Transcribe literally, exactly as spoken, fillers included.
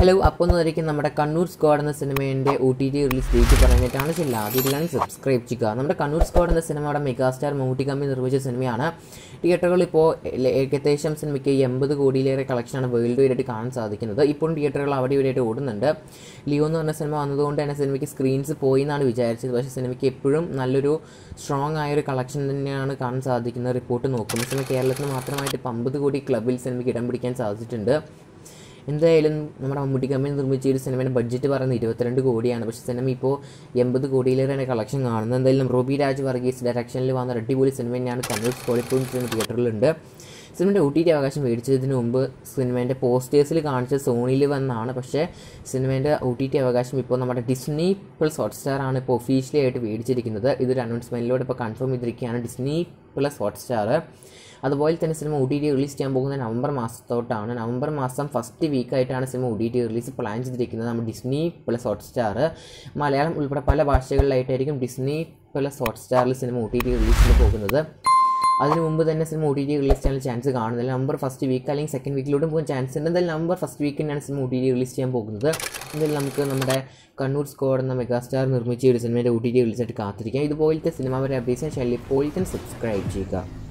Hello, അപ്പോൾ ഒന്നായിരിക്കും നമ്മുടെ കണ്ണൂർ സ്ക്വാഡ് എന്ന സിനിമയുടെ O T T release date പറഞ്ഞിട്ടാണ് ചില ആദ്യമായിട്ടാണ് സബ്സ്ക്രൈബ് ചെയ്യുക. നമ്മുടെ കണ്ണൂർ സ്ക്വാഡ് എന്ന സിനിമയുടെ മെഗാസ്റ്റാർ മമ്മൂട്ടി കമ്പനി നിർമ്മിച്ച സിനിമയാണ്. തിയേറ്ററുകളിൽ ഇപ്പോൾ ഏകദേശം സിനിമയ്ക്ക് എൺപത് കോടിയിലേറെ കളക്ഷനാണ് വേൾഡ് വൈഡ് ആയിട്ട് കാണാൻ സാധിക്കുന്നത്. ഇപ്പോഴും തിയേറ്ററുകൾ അവിടെ ഇവിടെയായിട്ട് ഓടുന്നുണ്ട്. ലിയോ എന്ന് പറഞ്ഞ സിനിമ വന്നതുകൊണ്ട് തന്നെ സിനിമയ്ക്ക് സ്ക്രീൻസ് പോയി എന്നാണ് വിചാരിച്ചത്. പക്ഷേ സിനിമയ്ക്ക് എപ്പോഴും നല്ലൊരു സ്ട്രോങ് ആയൊരു കളക്ഷൻ തന്നെയാണ് കാണാൻ സാധിക്കുന്ന റിപ്പോർട്ട് നോക്കുന്നത്. സിനിമ കേരളത്തിൽ മാത്രമായിട്ട് ഇപ്പോൾ അമ്പത് കോടി ക്ലബിൽ സിനിമയ്ക്ക് ഇടം പിടിക്കാൻ സാധിച്ചിട്ടുണ്ട്. എന്തായാലും നമ്മുടെ മമ്മൂട്ടി കമ്പനി നിർമ്മിച്ച ഒരു സിനിമയുടെ ബഡ്ജറ്റ് പറയുന്നത് ഇരുപത്തിരണ്ട് കോടിയാണ്. പക്ഷേ സിനിമ ഇപ്പോൾ എൺപത് കോടിയിലേറെ കളക്ഷൻ കാണുന്നത്. എന്തായാലും റോബി രാജ് വർഗീസ് ഡയറക്ഷനിൽ വന്ന അടിപൊളി സിനിമ തന്നെയാണ് കണ്ണൂർ സ്ക്വാഡ്. ഇപ്പോഴും സിനിമ തിയേറ്ററിലുണ്ട്. സിനിമയുടെ ഒ ടി ടി അവകാശം മേടിച്ചതിന് മുമ്പ് സിനിമേൻ്റെ പോസ്റ്റേഴ്സിൽ കാണിച്ച സോണിയിൽ വന്നാണ്. പക്ഷേ സിനിമേൻ്റെ ഒ ടി ടി അവകാശം ഇപ്പോൾ നമ്മുടെ ഡിസ്നി പ്ലസ് ഹോട്ട്സ്റ്റാർ ആണ് ഇപ്പോൾ ഒഫീഷ്യലി ആയിട്ട് മേടിച്ചിരിക്കുന്നത്. ഇതൊരു അനൗൺസ്മെൻറ്റിലൂടെ ഇപ്പോൾ കൺഫേം ചെയ്തിരിക്കുകയാണ്, ഡിസ്നി പ്ലസ് ഹോട്ട്സ്റ്റാർ. അതുപോലെ തന്നെ സിനിമ ഒ ടി ടി റിലീസ് ചെയ്യാൻ പോകുന്നത് നവംബർ മാസത്തോട്ടാണ്. നവംബർ മാസം ഫസ്റ്റ് വീക്കായിട്ടാണ് സിനിമ O T T release plan ചെയ്തിരിക്കുന്നത്. നമ്മൾ ഡിസ്നി പ്ലസ് ഹോട്ട്സ്റ്റാർ മലയാളം ഉൾപ്പെടെ പല ഭാഷകളിലായിട്ടായിരിക്കും ഡിസ്നി പ്ലസ് ഹോട്ട്സ്റ്റാറിൽ സിനിമ ഒ ടി ടി റിലീസിന് പോകുന്നത്. അതിന് മുമ്പ് തന്നെ സിനിമ ഒ ടി ടി റിലീസ് ചെയ്യാൻ ചാൻസ് കാണുന്നില്ല. നവംബർ ഫസ്റ്റ് വീക്ക് അല്ലെങ്കിൽ സെക്കൻഡ് വീക്കിലൂടെ പോകാൻ ചാൻസ് ഉണ്ട്. എന്തായാലും നവംബർ ഫസ്റ്റ് വീക്ക് തന്നെയാണ് സിനിമ ഒ ടി ടി റിലീസ് ചെയ്യാൻ പോകുന്നത്. എന്തായാലും നമുക്ക് നമ്മുടെ കണ്ണൂർ സ്ക്വാഡ് എന്ന മെഗാസ്റ്റാർ നിർമ്മിച്ച ഒരു സിനിമയുടെ ഒ ടി ടി റിലീസായിട്ട് കാത്തിരിക്കാം. ഇതുപോലത്തെ സിനിമ വരെ അപ്ഡേറ്റ്സ് ചാനൽ ഇപ്പോൾ തന്നെ സബ്സ്ക്രൈബ് ചെയ്യുക.